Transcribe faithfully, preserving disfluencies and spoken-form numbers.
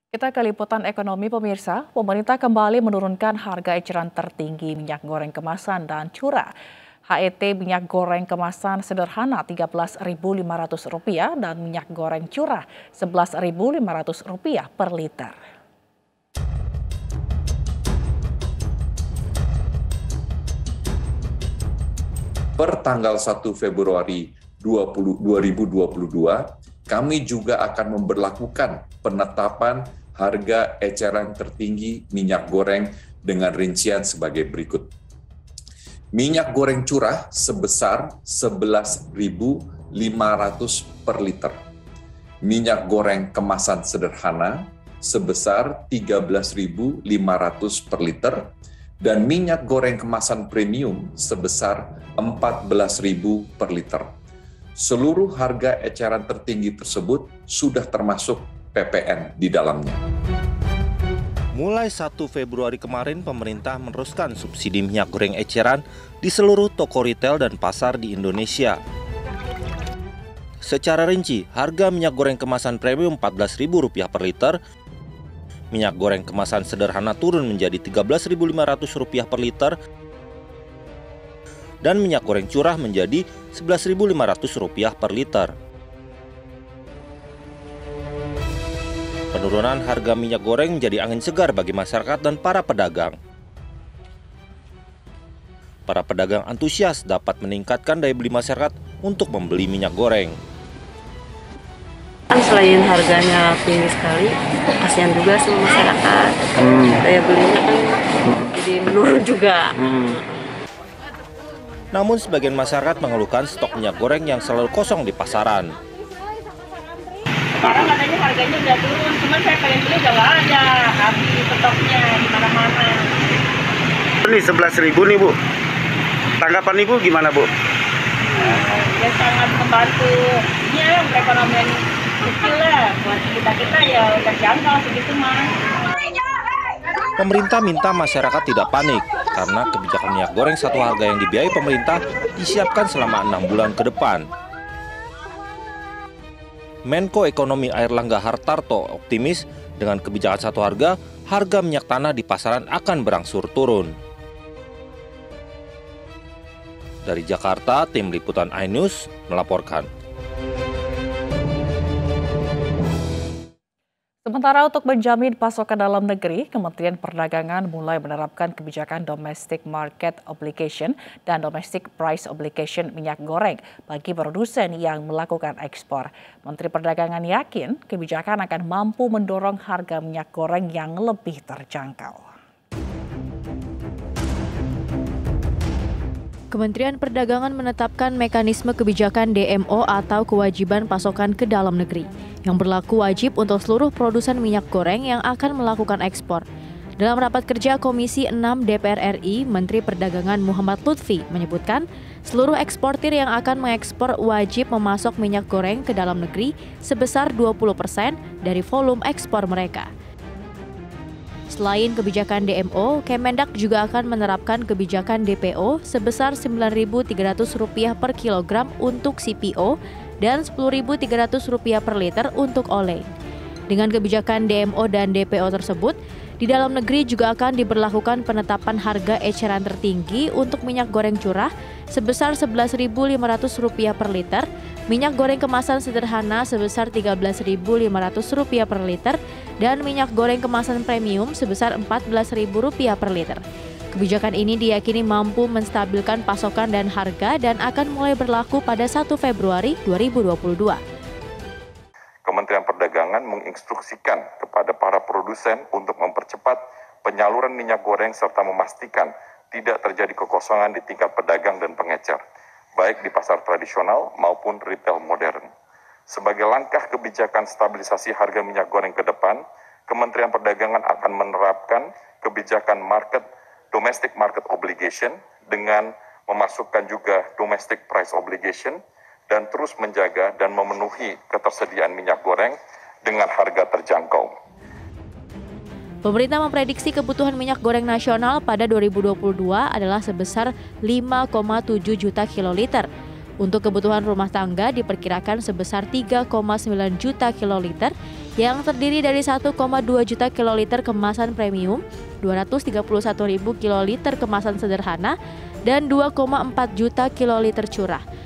Kita ke liputan ekonomi pemirsa, pemerintah kembali menurunkan harga eceran tertinggi minyak goreng kemasan dan curah. H E T minyak goreng kemasan sederhana tiga belas ribu lima ratus rupiah dan minyak goreng curah sebelas ribu lima ratus rupiah per liter. Per tanggal satu Februari dua ribu dua puluh dua, kami juga akan memberlakukan penetapan harga eceran tertinggi minyak goreng dengan rincian sebagai berikut. Minyak goreng curah sebesar sebelas ribu lima ratus per liter. Minyak goreng kemasan sederhana sebesar tiga belas ribu lima ratus per liter dan minyak goreng kemasan premium sebesar empat belas ribu per liter. Seluruh harga eceran tertinggi tersebut sudah termasuk P P N di dalamnya. Mulai satu Februari kemarin, pemerintah meneruskan subsidi minyak goreng eceran di seluruh toko retail dan pasar di Indonesia. Secara rinci, harga minyak goreng kemasan premium empat belas ribu rupiah per liter, minyak goreng kemasan sederhana turun menjadi tiga belas ribu lima ratus rupiah per liter, dan minyak goreng curah menjadi sebelas ribu lima ratus rupiah per liter. Penurunan harga minyak goreng menjadi angin segar bagi masyarakat dan para pedagang. Para pedagang antusias dapat meningkatkan daya beli masyarakat untuk membeli minyak goreng. Selain harganya tinggi sekali, kasihan juga sama masyarakat. Hmm. Daya belinya kan jadi menurun juga. Hmm. Namun sebagian masyarakat mengeluhkan stok minyak goreng yang selalu kosong di pasaran. Sekarang katanya harganya udah turun, cuman saya pengen beli udah nggak ada, habis stoknya di mana-mana. Ini sebelas ribu nih Bu, tanggapan Ibu gimana Bu? Ya sangat membantu, ya perekonomian kecil lah, buat kita-kita ya terjangkau segitu mah. Pemerintah minta masyarakat tidak panik, karena kebijakan minyak goreng satu harga yang dibiayai pemerintah disiapkan selama enam bulan ke depan. Menko Ekonomi Airlangga Hartarto optimis dengan kebijakan satu harga, harga minyak tanah di pasaran akan berangsur turun. Dari Jakarta, tim liputan iNews melaporkan. Sementara untuk menjamin pasokan dalam negeri, Kementerian Perdagangan mulai menerapkan kebijakan Domestic Market Obligation dan Domestic Price Obligation minyak goreng bagi produsen yang melakukan ekspor. Menteri Perdagangan yakin kebijakan akan mampu mendorong harga minyak goreng yang lebih terjangkau. Kementerian Perdagangan menetapkan mekanisme kebijakan D M O atau kewajiban pasokan ke dalam negeri yang berlaku wajib untuk seluruh produsen minyak goreng yang akan melakukan ekspor. Dalam rapat kerja Komisi enam D P R R I, Menteri Perdagangan Muhammad Lutfi menyebutkan seluruh eksportir yang akan mengekspor wajib memasok minyak goreng ke dalam negeri sebesar dua puluh persen dari volume ekspor mereka. Selain kebijakan D M O, Kemendak juga akan menerapkan kebijakan D P O sebesar sembilan ribu tiga ratus rupiah per kilogram untuk C P O dan sepuluh ribu tiga ratus rupiah per liter untuk oleng. Dengan kebijakan D M O dan D P O tersebut, di dalam negeri juga akan diberlakukan penetapan harga eceran tertinggi untuk minyak goreng curah sebesar sebelas ribu lima ratus rupiah per liter, minyak goreng kemasan sederhana sebesar tiga belas ribu lima ratus rupiah per liter, dan minyak goreng kemasan premium sebesar empat belas ribu rupiah per liter. Kebijakan ini diyakini mampu menstabilkan pasokan dan harga dan akan mulai berlaku pada satu Februari dua ribu dua puluh dua. Kementerian Perdagangan menginstruksikan kepada para produsen untuk mempercepat penyaluran minyak goreng serta memastikan tidak terjadi kekosongan di tingkat pedagang dan pengecer, baik di pasar tradisional maupun retail modern. Sebagai langkah kebijakan stabilisasi harga minyak goreng ke depan, Kementerian Perdagangan akan menerapkan kebijakan market domestic market obligation dengan memasukkan juga domestic price obligation dan terus menjaga dan memenuhi ketersediaan minyak goreng dengan harga terjangkau. Pemerintah memprediksi kebutuhan minyak goreng nasional pada dua ribu dua puluh dua adalah sebesar lima koma tujuh juta kiloliter. Untuk kebutuhan rumah tangga diperkirakan sebesar tiga koma sembilan juta kiloliter yang terdiri dari satu koma dua juta kiloliter kemasan premium, dua ratus tiga puluh satu ribu kiloliter kemasan sederhana, dan dua koma empat juta kiloliter curah.